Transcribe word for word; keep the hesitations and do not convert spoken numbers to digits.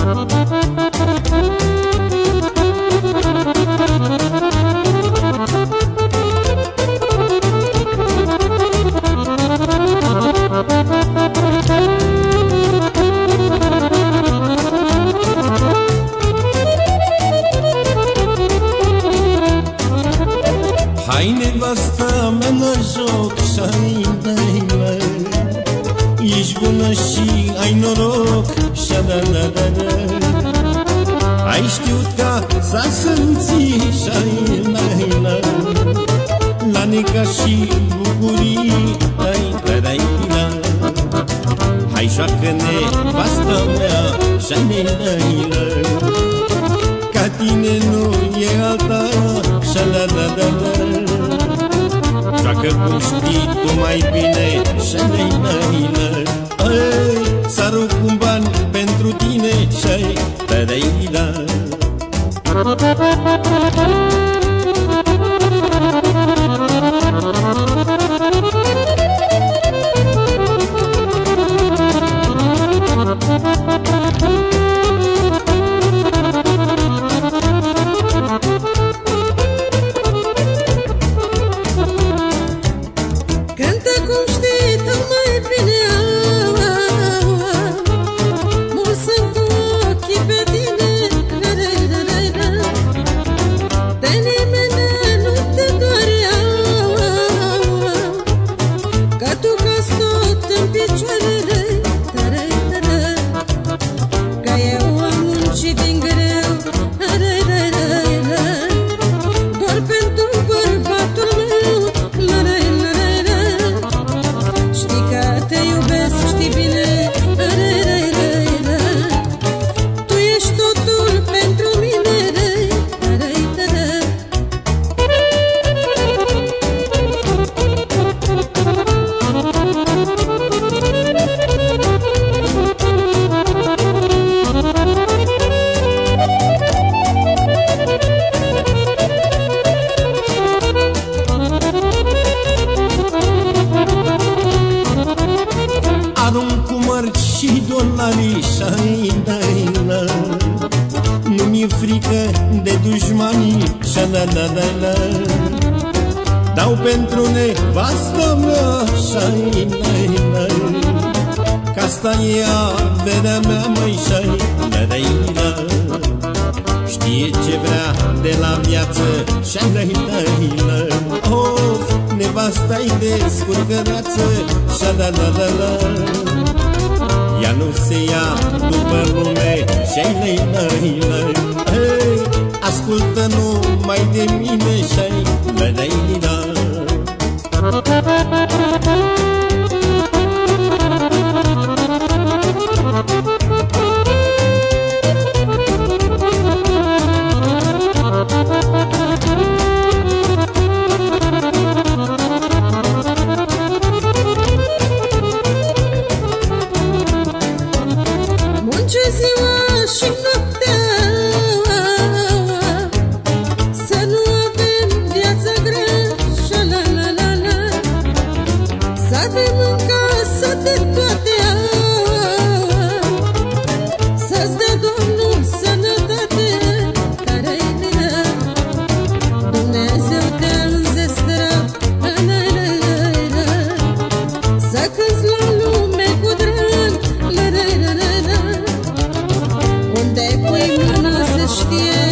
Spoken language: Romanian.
Hai nevasta mea la joc și-ai dai-mă, ești bună și ai noroc și-a-da-da-da-da. Ai știut ca să simți și-ai la-la, la neca și bucurii ai-da-da-da. Hai joacă nevasta mea și-ai dai-la, ca tine nu e alta și-a-da-da-da-da. Joacă cum știi tu mai bine și-a-da-da-da. S-a rupt un ban pentru tine și-a-da-da-da. Cântă cum știi tu mai bine, mulți sunt cu ochii pe tine, de nimeni nu te doare, că tu cazi tot în picioare, că eu am muncit din greu, doar pentru bărbatul meu. Știi că te iubesc, știi bine, tu ești totul pentru mine. Arunc cu mărci și dolari și-ai dai-la, nu mi-e frică de dușmanii și-a-da-da-da-da. Dau pentru nevastă mea și-ai dai-la, că asta e averea mea, măi, și-ai dai-la. Știe ce vrea de la viață și-ai dai-la. Of, nevasta-i de scurcăreață și-a-da-da-da-da. Ea nu se ia după lume și-ai dai-la. Hey, ascultă numai de mine și-ai dai-la. Munce ziua și noaptea, să nu avem viața grea, și-a-la-la-la-la. Să avem în casă de toate, să-ți dea Domnul sănătate. Dumnezeu te-a înzestrat, să cânți la lume cu drag. Unde pui mâna se știe.